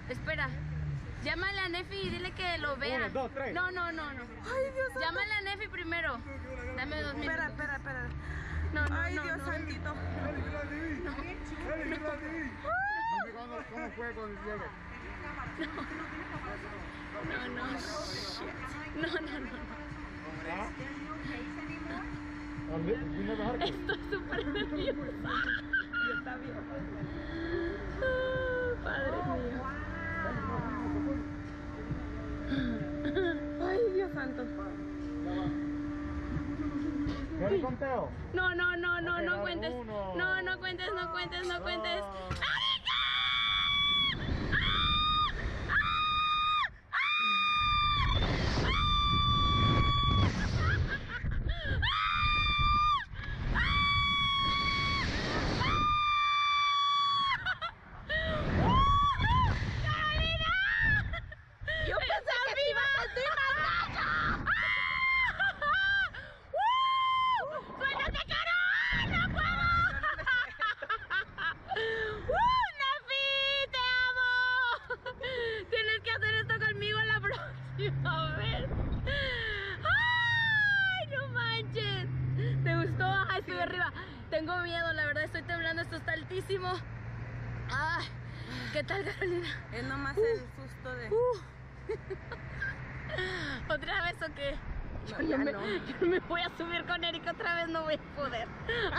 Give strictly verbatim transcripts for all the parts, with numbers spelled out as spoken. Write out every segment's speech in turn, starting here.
Espera. Llámale a Nefi y dile que lo vea. Uno, dos, tres. No, no, no, no. Ay, Dios santo. Llámale a Nefi primero. Dame dos minutos. Espera, espera, espera. No, no, Ay, no, Dios no. santito. ¿Cómo, ¿Cómo fue cuando llegue? No, no, shit. No, no, no. ¿Ah? ¿Dónde? ¿Vine a bajar? Estoy súper nerviosa. Está bien. Ah, Padre mío. Ay, Dios santo. ¿Quieres conteo? No, no, no, no, Ok, no dale, cuentes. uno. No, no cuentes, no cuentes, no cuentes. Dos. Yo pensé que te iba a sentir más gacho. ¡Suéltate, Carol! ¡No puedo! ¡Uh, Nefi! ¡Te amo! Tienes que hacer esto conmigo la próxima vez. ¡Ay, no manches! ¿Te gustó? ¡Ay, estoy arriba! Tengo miedo, la verdad, estoy temblando. Esto está altísimo. ¡Ay! ¿Qué tal, Carolina? Es nomás el susto de... Uh. ¿Otra vez o qué? No, yo, ya no me, no. yo no me voy a subir con Erika otra vez, no voy a poder.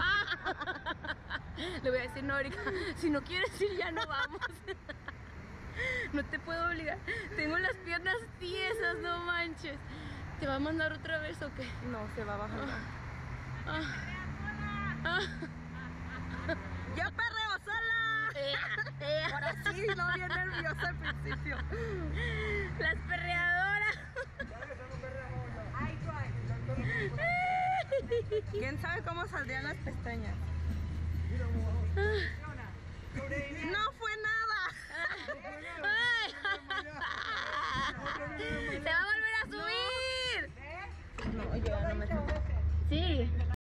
Le voy a decir, no, Erika, si no quieres ir ya no vamos. No te puedo obligar. Tengo las piernas tiesas, no manches. ¿Te va a mandar otra vez o qué? No, se va a bajar. Ah. Ah. ¡Yo perreo sola! Eh, eh. Ahora sí, no, bien nerviosa al principio. Las perreadoras. ¿Quién sabe cómo saldrían las pestañas? ¡No fue nada! Ay. ¡Se va a volver a subir! No, yo ya no me siento. Sí.